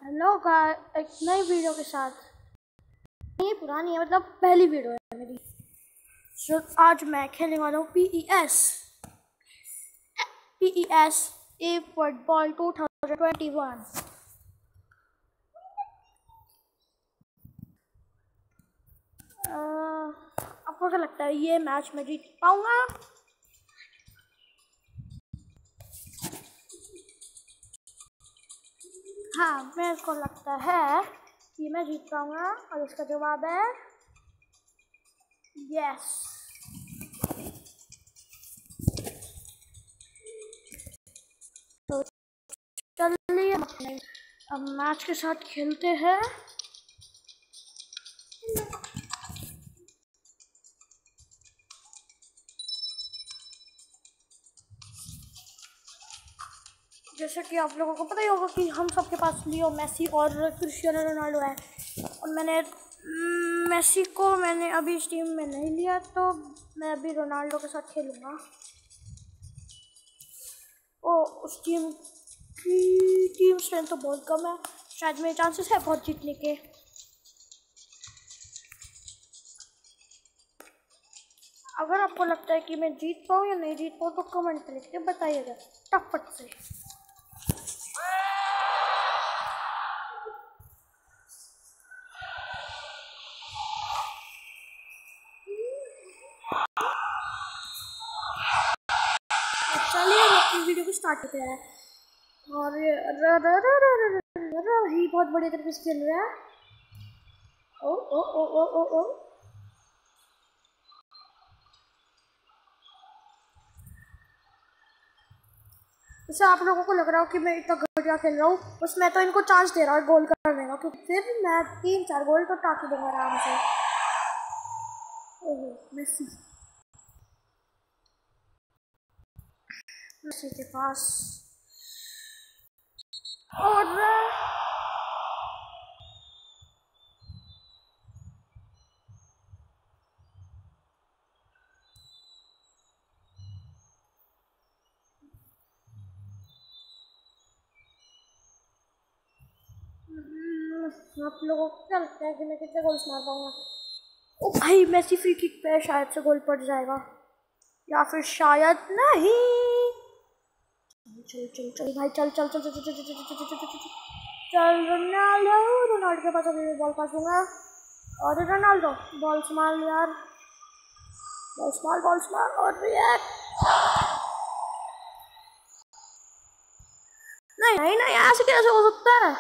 Hello का एक नई वीडियो के साथ। ये पुरानी है, मतलब पहली वीडियो है मेरी। आज मैं खेलने वाला हूँ PES ए फुटबॉल 2021। आपको क्या लगता है ये मैच मैं जीत पाऊँगा? हाँ, मेरे को लगता है कि मैं जीत पाऊँगा और इसका जवाब है यस। तो चलिए अब मैच के साथ खेलते हैं। जैसा कि आप लोगों को पता ही होगा कि हम सबके पास लियो मेसी और क्रिस्टियानो रोनाल्डो है, और मैंने अभी इस टीम में नहीं लिया, तो मैं अभी रोनाल्डो के साथ खेलूँगा। उस टीम की टीम स्ट्रेंथ तो बहुत कम है, शायद मेरे चांसेस है बहुत जीतने के। अगर आपको लगता है कि मैं जीत पाऊँ या नहीं जीत पाऊँ तो कमेंट में लिख के बताइएगा टपट से। चलिए हम अपनी वीडियो को स्टार्ट करते हैं। और ही बहुत बढ़िया तरीके से खेल रहा है। ओ ओ ओ ओ ओ ओ जैसे आप लोगों को लग रहा हो कि मैं इतना घटिया खेल रहा हूँ, बस मैं तो इनको चांस दे रहा हूँ गोल करने का, क्योंकि फिर मैं 3-4 गोल तो टाँकी दूंगा आराम से। ओहो मेसी के पास और आप लोगों को क्या लगता है कि मैं कितने गोल्स मार पाऊंगा? ओ भाई, मेसी फ्री किक पे शायद से गोल पड़ जाएगा, या फिर शायद नहीं। चल चल चल भाई, चल चल चल चल चल चल चल चल चल चल चल चल रोनाल्डो के पास अभी बॉल पास दूंगा। और रोनाल्डो बॉल संभाल यार, बॉल स्मार और रिएक्ट। नहीं नहीं नहीं, ऐसे कैसे हो सकता है?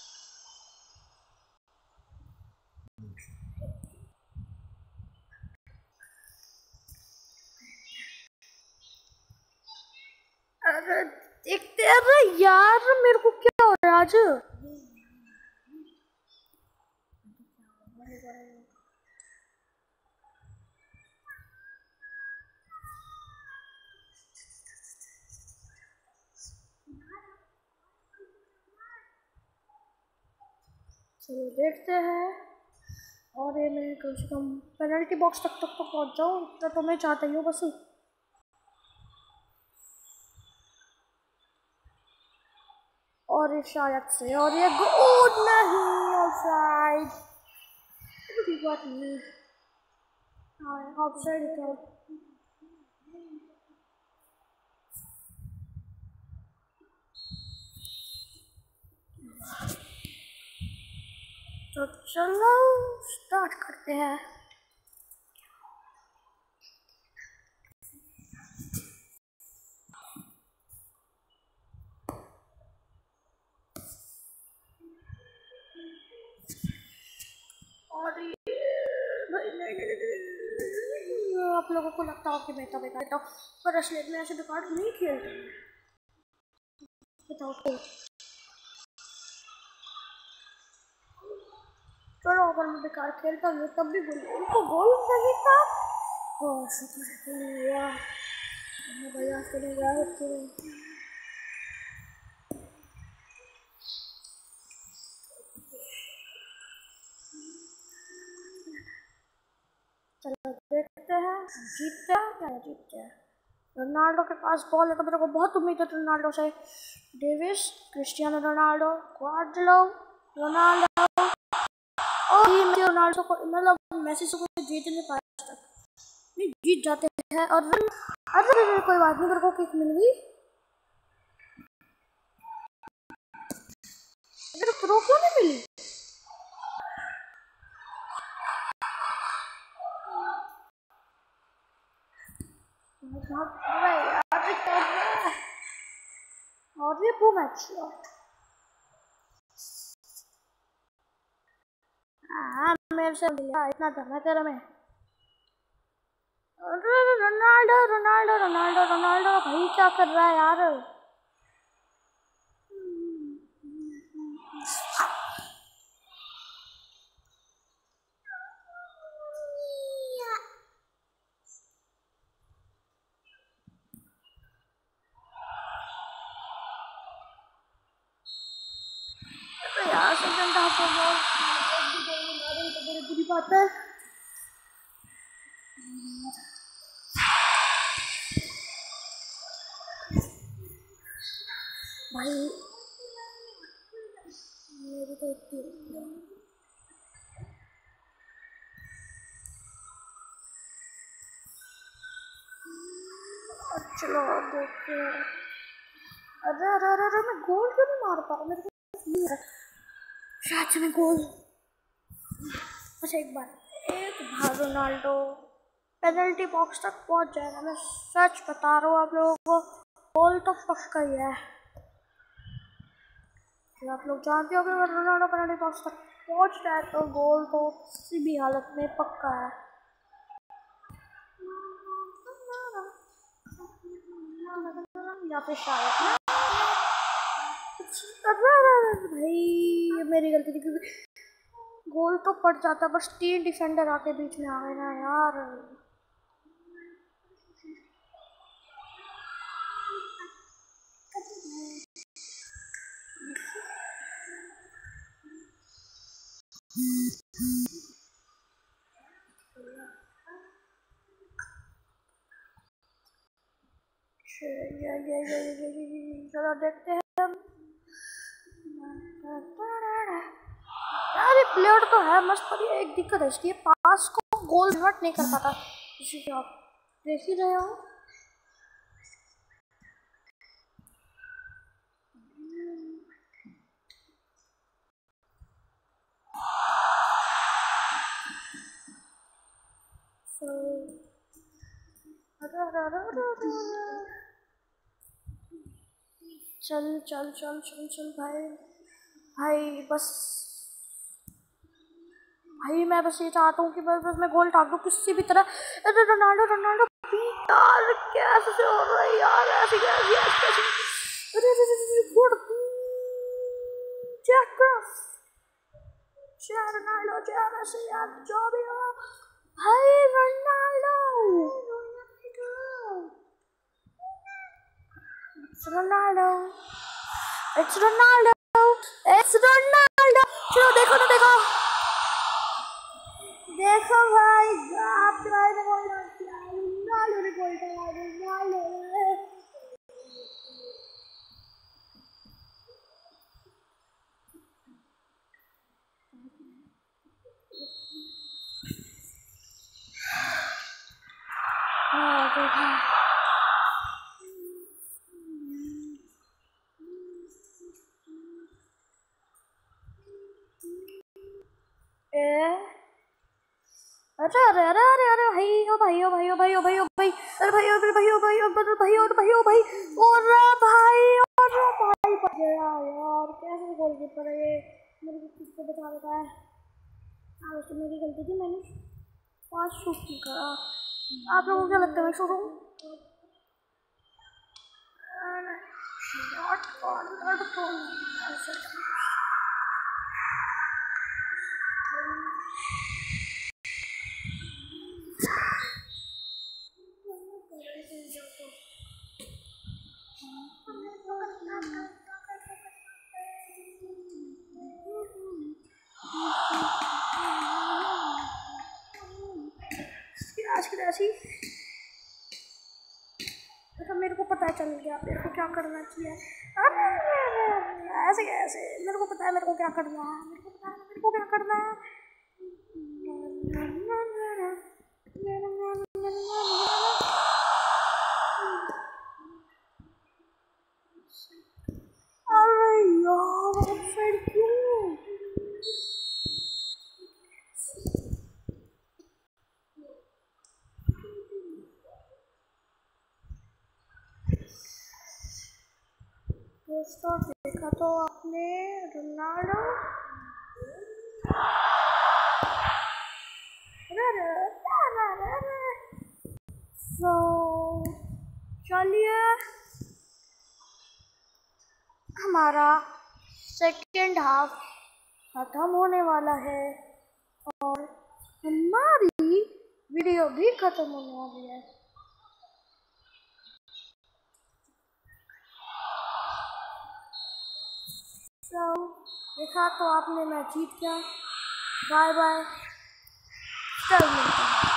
अरे देखते, अरे यार मेरे को क्या हो रहा है आज? चलो देखते हैं। और ये मैं कम से कम पेनल्टी बॉक्स तक तो पहुंच जाऊँ, इतना तो मैं चाहता ही हूँ बस। और ये शायद से, और ये गोल नहीं, ऑफसाइड। कोई बात नहीं, हाँ ऑफसाइड था। तो चलो स्टार्ट करते हैं। और आप लोगों को लगता हो कि मैं तो बेकार हूँ, पर असलियत में ऐसे बेकार नहीं खेलते हैं। बताओ तो। चलो अगर मैं बेकार खेलता हूँ तब भी बोल, उनको गोल नहीं था। ओह शुक्र है भैया चले गए। चलो देखते हैं जीतते हैं या नहीं जीतते हैं। रोनाल्डो के पास बॉल है तो मेरे को बहुत उम्मीद है रोनाल्डो से। Davis, Cristiano Ronaldo, Guardiola, Ronaldo और रोनाल्डो को मतलब मैसी से कोई जीत नहीं पाया तक, नहीं जीत जाते हैं। और अरे कोई बात नहीं, मेरे को किक मिल गई। मेरे को थ्रो क्यों नहीं मिली? और ये वो मैच मेरे से इतना डरना तेरा में। रोनाल्डो रोनाल्डो रोनाल्डो रोनाल्डो भाई क्या कर रहा है यार? यार सेकंड हाफ में तो बड़ी बुरी बात है। भाई मेरी तो इतनी चलो देखते हैं। अरे अरे अरे अरे मैं गोल क्यों नहीं मार पा रहा? मेरे को शायद से मैं गोल। अच्छा एक बार रोनाल्डो पेनल्टी बॉक्स तक पहुंच जाएगा। मैं सच बता रहा हूँ आप लोगों को, गोल तो पक्का ही है। तो आप लोग जानते हो कि अगर रोनाल्डो पेनल्टी बॉक्स तक पहुंच जाए तो गोल तो किसी भी हालत में पक्का है। यहाँ पे शायद भाई मेरी गलती थी, क्योंकि गोल तो पड़ जाता, बस 3 डिफेंडर आके बीच में आ गए ना यार। चलो देखते हैं। यार ये प्लेयर तो है मस्त, पर ये एक दिक्कत है इसकी, पास को गोल कन्वर्ट नहीं कर पाता। इसी आप देख ही रहे हो। चल चल चल चल चल भाई भाई बस भाई मैं बस ये चाहता हूँ कि बस मैं गोल टाक दूँ किसी भी तरह। अरे रोनाल्डो रोनाल्डो यार कैसे हो रहा है यार? ऐसे कैसे अरे रोनाल्डो यार जो भी हो भाई। Ronaldo Ronaldo it's Ronaldo it's Ronaldo. चलो देखो ना देखो देखो भाई, आपके भाई ने गोल मार दिया। रोनाल्डो ने गोल मारा। रोनाल्डो देखा अरे अरे अरे अरे अरे भाई ओ भाई ओ भाई ओ भाई ओ भाई ओ भाई अरे भाई ओ भाई ओ भाई ओ भाई ओ भाई ओ भाई और भाई पड़ गया यार। कैसे गोलकीपर है ये? मेरे को किसको बता देता है। आज तो मेरी गलती थी, मैंने पास शूट नहीं करा। आप लोगों को क्या लगता है मैं शूट हूँ? तो मेरे को पता चल गया मेरे को क्या करना चाहिए। ऐसे कैसे, मेरे को पता है मेरे को क्या करना है, मेरे को पता है मेरे को क्या करना है। अरे यार ऑफसाइड क्यों? दोस्तों देखा तो आपने रोनाल्डो, तो चलिए हमारा सेकेंड हाफ खत्म होने वाला है और हमारी वीडियो भी खत्म होने वाली है। तो देखा तो आपने, मैं जीत गया। बाय बाय, कल मिलते हैं।